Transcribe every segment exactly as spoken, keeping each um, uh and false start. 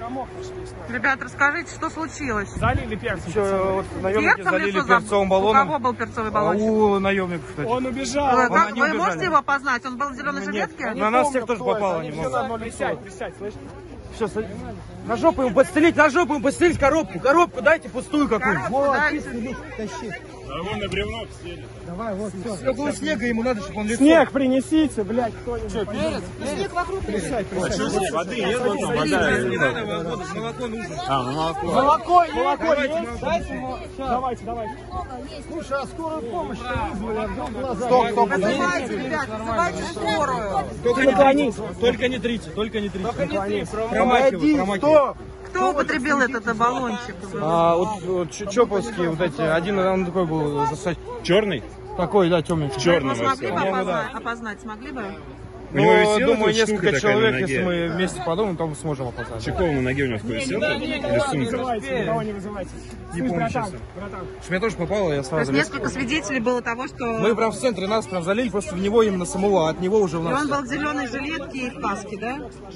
Ребят, расскажите, что случилось? Залили перцем. Вот, наемники Перцем залили лицо перцовым баллоном. У кого был перцовый баллончик? А у наемников, кстати. Он убежал. Вы, Он как, они вы убежали. можете его опознать? Он был в зеленой жилетке? На нас всех тоже попало немного. Присядь, присядь, слышишь? Все, на жопу ему подстелить, на жопу ему подстелить коробку. Коробку дайте пустую какую-нибудь. Коробку, да? Тащи. А вон на бревно стелит. Давай, вот, все. Около снега ему надо, чтобы он лицо. Снег принесите, блядь, кто-нибудь. Что, перец? Снег вокруг. Присядь, А присядь. что здесь? Воды нет? Вот там Не вода. надо, молоко нужно. А, ну молоко. Молоко есть? Молоко Давайте, есть? дайте ему. Давайте, давайте. Слушай, а скорую помощь вызвали, а вдруг глаза. Стоп, стоп, Вызывайте, ребят, вызывайте скорую. Только не трите, только не трите, только не трите. Промахивай, промахивай. Кто употребил этот баллончик? А, вот, вот ч- чоповские вот эти, один он такой был засать. Черный? Такой, да, темный. В черном. Вы смогли бы Ну, опознать? да. Опознать смогли бы? У него Ну, висела думаю, тут штука несколько такая на человек, ноге? если мы вместе подумаем, то мы сможем опознать. Чехол на ноге у него такой висел? Или сумка? Вызывайте, никого не вызывайте. Не Слышь, помню братан, честно. братан. Что мне тоже попало, я То есть сразу... несколько свидетелей было того, что... Мы прям в центре нас прям залили, просто в него именно самого, а от него уже у И нас... он был в зеленой жилетке и в каске, да?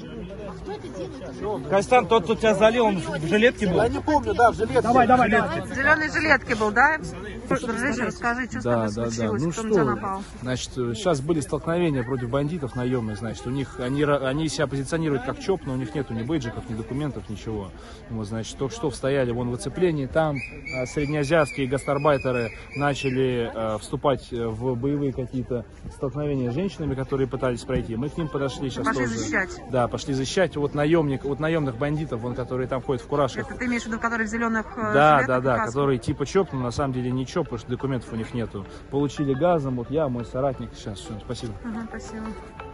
Костян, тот, кто тебя залил, он в жилетке был? Я не помню, да, в жилетке. Давай, давай, давай. В зеленой жилетке был, да? Дружище, расскажи, что с тобой Да, да, да. случилось, Ну кто на тебя что, напал? значит, сейчас были столкновения против бандитов наемных, значит, у них, они, ра- они себя позиционируют как ЧОП, но у них нету ни бейджиков, ни документов, ничего. Вот, значит, только что стояли вон в оцеплении, там а, среднеазиатские гастарбайтеры начали а, вступать в боевые какие-то столкновения с женщинами, которые пытались пройти. Мы к ним подошли сейчас Пошли тоже. защищать. Да, пошли защищать. Вот наемник, вот наемных бандитов, вон, которые там ходят в курашках. Это ты имеешь в виду, который в зеленых э, Да, жилетках да, и да, каске? которые типа ЧОП, но на самом деле не ЧОП, потому что документов у них нету. Получили газом, вот я, мой соратник. Сейчас, все, спасибо. Ага, спасибо.